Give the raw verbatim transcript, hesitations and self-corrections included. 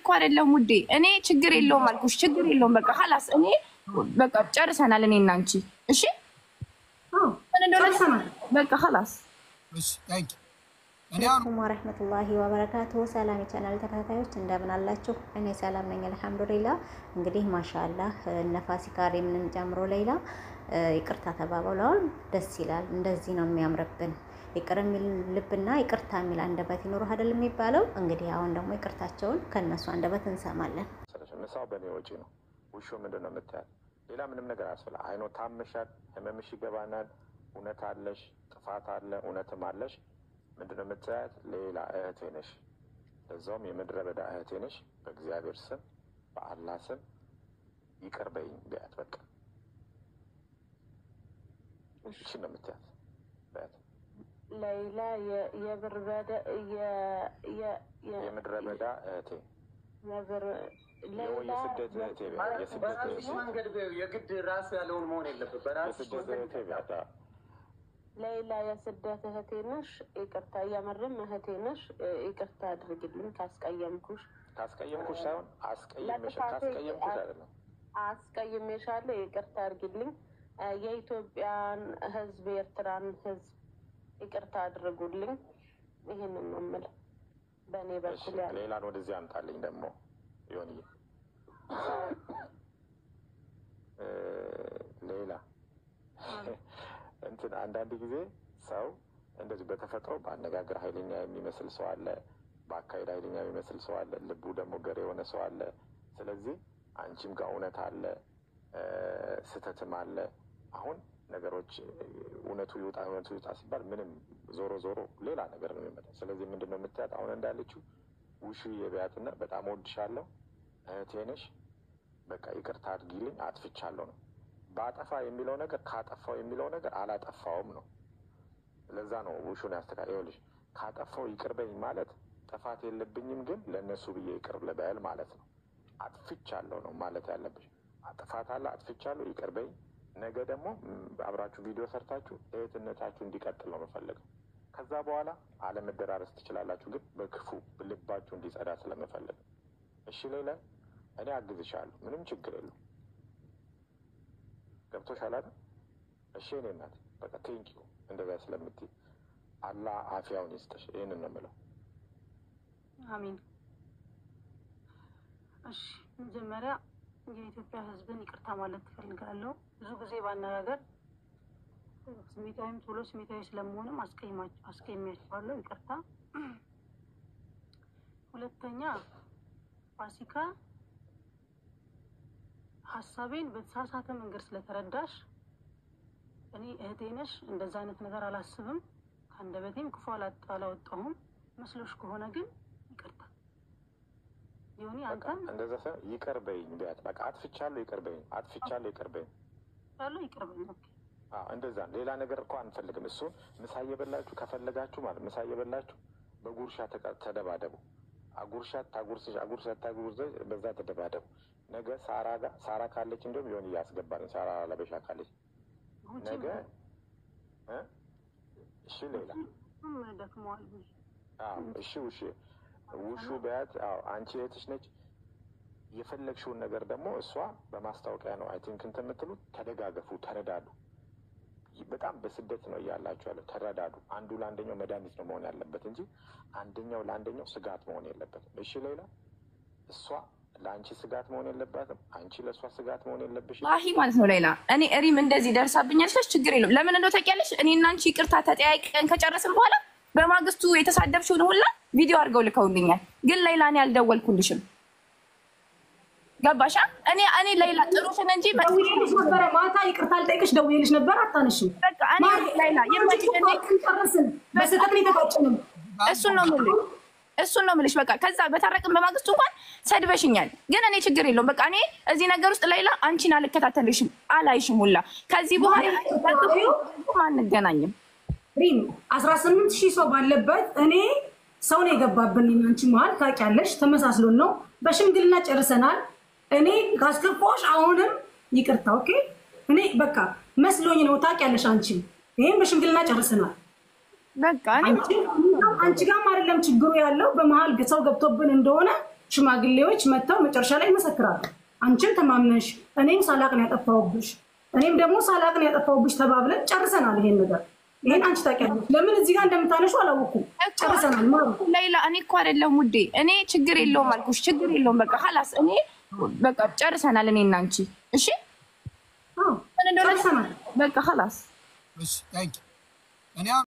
እኮ አይደለም ውዴ እኔ ችግር የለውም አልኩሽ ችግር የለውም በቃ خلاص እኔ በቃ ጨርሰናል እኔ እና አንቺ እሺ አዎ ጨርሰናል በቃ خلاص እሺ ታንክ አሰላሙ ወራህመቱላሂ ወበረካቱሁ ሰላም ቻናል ተከታታዮች እንደምን አላችሁ እኔ ሰላም ነኝ አልহামዱሊላህ እንግዲህ ማሻአላህ ነፋሲካ ሪምን ጨምሮ ሌላ ይቅርታ ተባባሏል ደስ ይላል እንደዚህ ነው የሚያምርብን ይቅርም ልብና ይቅርታ የሚል አንደበት ይኖር አይደል የሚባለው እንግዲህ አሁን ደግሞ ይቅርታቸውን ከነሱ አንደበት እንሰማለን ምሳው በኔ ወጪ ነው ውሾ ምንድነው የምታያል ሌላ ምንም ነገር አስፈላ አይኖ ታመሻል ህመምሽ ይገባናል እውነት አለሽ ጥፋት አለ እውነትም አለሽ ምንድነው የምታያት ሌላ እህቴ ነሽ ለዛውም የምድረ በዳ እህቴ ነሽ በእግዚአብሔር ስም በአላህ ስም ይቅር በይኝ ቢያት በቃ እሺ ነው የምታያት ቢያት ሌላ የብር በዳ የምድረ በዳ እህቴ የብር ሌላ የስደት እህቴ የስደት መንገድ የግድ ራስ ያለውን መሆን የለበት በራስ የስደት እህቴ ቢያት ሌላ የስደት እህቴ ነሽ ይቅርታ ያመረም እህቴ ነሽ ይቅርታ አድርግልኝ ካስቀየምኩሽ ካስቀየምኩሽ ሳይሆን አስቀየምሽ ካስቀየምኩሽ አይደለም አስቀየምሻለሁ ይቅርታ አድርግልኝ የኢትዮጵያን ህዝብ የኤርትራን ህዝብ ይቅርታ አድርጉልኝ ይሄንን ነው የምልህ በእኔ በኩል ያለ ሌላን ወደዚህ አምጣልኝ ደግሞ ይሁን ሌላ እንትን አንዳንድ ጊዜ ሰው እንደዚህ በተፈጥሮ በአነጋገር ኃይለኛ የሚመስል ሰው አለ በአካሄድ ኃይለኛ የሚመስል ሰው አለ ልቡ ደግሞ ገር የሆነ ሰው አለ ስለዚህ አንቺም ጋር እውነት አለ ስተትም አለ አሁን ነገሮች እውነቱ ይውጣ እውነቱ ይውጣ ሲባል ምንም ዞሮ ዞሮ ሌላ ነገር ነው የሚመጣው ስለዚህ ምንድነው የምትያት አሁን እንዳለችው ውሹ የቢያትና በጣም ወድሻለሁ እህቴ ነሽ በቃ ይቅርታ አድርጊልኝ አጥፍቻለሁ ነው ባጠፋ የሚለው ነገር ካጠፋው የሚለው ነገር አላጠፋውም ነው ለዛ ነው ውሹን ያስተካክለውልሽ ካጠፋው ይቅር በይኝ ማለት ጥፋት የለብኝም ግን ለነሱ ብዬ ይቅር ልበል ማለት ነው አጥፍቻለሁ ነው ማለት ያለብሽ አጥፋት አለ አጥፍቻለሁ ይቅር በይኝ ነገ ደግሞ አብራችሁ ቪዲዮ ሰርታችሁ እህትነታችሁ እንዲቀጥል ነው መፈለገው ከዛ በኋላ አለመደራረስ ትችላላችሁ ግን በክፉ ልባችሁ እንዲጸዳ ስለመፈለግ እሺ ሌላ እኔ አግዝሻለሁ ምንም ችግር የለም ገብቶሻል አይደል እሺ እኔ እናት በቃ ቴንኪው እንደዛ ስለምትይ አላህ አፊያውን ይስጥሽ ይሄንን ነው የምለው አሚን እሺ መጀመሪያ የኢትዮጵያ ህዝብን ይቅርታ ማለት ትፈልጋለሁ ብዙ ጊዜ ባነጋገር ስሜታዊም ቶሎ ስሜታዊ ስለመሆንም አስቀይማችሁ አስቀይማችኋለሁ ይቅርታ ሁለተኛ ፋሲካ ሐሳቤን በተሳሳተ መንገድ ስለተረዳሽ እኔ እህቴ ነሽ እንደዛ አይነት ነገር አላስብም ከአንደበቴም ክፉ አላወጣሁም መስሎሽ ከሆነ ግን ይቅርታ ይሁን አንተም እንደዛ ሰው ይቅር በይኝ ቢያት በቃ አጥፍቻለሁ ይቅር በይኝ አጥፍቻለሁ ይቅር በይኝ ያለው ይቅር በይኝ ኦኬ አዎ እንደዛ ሌላ ነገር እኮ አንፈልግም እሱ ምሳ እየበላችሁ ከፈለጋችሁ ማለት ምሳ እየበላችሁ በጉርሻ ተደባደቡ አጉርሻት ታጉርስሽ አጉርሻት ታጉርስሽ በዛ ተደባደቡ ነገ ሳራ ጋር ሳራ ካለች እንደውም ይሆን ያስገባል ሳራ ለበሻ ካለች ነገ እ እሺ ሌላ ምን ደክሟል አዎ እሺ እሺ ውሹ ቢያት አዎ አንቺ እህትሽ ነች የፈለግሽውን ነገር ደግሞ እሷ በማስታወቂያ ነው አይ ቲንክ እንትን የምትሉት ተደጋገፉ ተረዳዱ በጣም በስደት ነው ያላችሁ ያለው ተረዳዱ አንዱ ለአንደኛው መድኃኒት ነው መሆን ያለበት እንጂ አንደኛው ለአንደኛው ስጋት መሆን የለበትም እሺ ሌላ እሷ ለአንቺ ስጋት መሆን የለባትም አንቺ ለእሷ ስጋት መሆን የለብሽ ዋሂ ማለት ነው ሌላ እኔ እሪም እንደዚህ ደርሳብኛለሽ ችግር የለም ለምን እንደው ታውቂያለሽ እኔና አንቺ ይቅርታ ተጠያይቀን ከጨረስን በኋላ በማግስቱ የተሳደብሽውን ሁላ ቪዲዮ አድርገው ልከውልኛል ግን ሌላ እኔ አልደወልኩልሽም ገባሻ እኔ እኔ ሌላ ጥሩሽን እንጂ ደውዬልሽ ነበር ማታ ይቅርታ ልጠይቅሽ ደውዬልሽ ነበር አታነሽም በቃ እኔ ሌላ የማይጨነቅ ጨረስን በስተት ነው የተቋጨነው እሱን ነው የምልሽ እሱን ነው የምልሽ በቃ ከዛ በታረቅን በማግስቱ እንኳን ሰድበሽኛል ግን እኔ ችግር የለውም በቃ እኔ እዚህ ነገር ውስጥ ሌላ አንቺን አልከታተልሽም አላይሽም ሁላ ከዚህ በኋላ አንገናኝም ሪም አስራ ስምንት ሺህ ሰው ባለበት እኔ ሰው ነው የገባብኝ አንቺ መሀል ታውቂያለሽ ተመሳስሎን ነው በሽምግልና ጨርሰናል እኔ ካስከፋሽ አሁንም ይቅርታ ኦኬ እኔ በቃ መስሎኝ ነው ታውቂያለሽ አንቺ ይሄን በሽምግልና ጨርሰናል በቃ እኔ አንቺ ጋር አይደለም ችግሩ ያለው በመሃል ሰው ገብቶብን እንደሆነ ሽማግሌዎች መተው መጨረሻ ላይ ይመሰክራሉ። አንቺም ተማምነሽ እኔም ሳላቅ ነው ያጠፋውብሽ እኔም ደግሞ ሳላቅ ነው ያጠፋውብሽ ተባብለን ጨርሰናል ይሄን ነገር። ይሄን አንቺ ታውቂያለሽ። ለምን እዚህ ጋር እንደምታነሹ አላወኩም። ጨርሰናል ማለት ሌላ እኔ እኮ አይደለም ውዴ እኔ ችግር የለውም አልኩሽ። ችግር የለውም በቃ خلاص እኔ በቃ ጨርሰናል እኔና አንቺ። እሺ አዎ ጨርሰናል በቃ خلاص። እሺ ታንኪ እኔ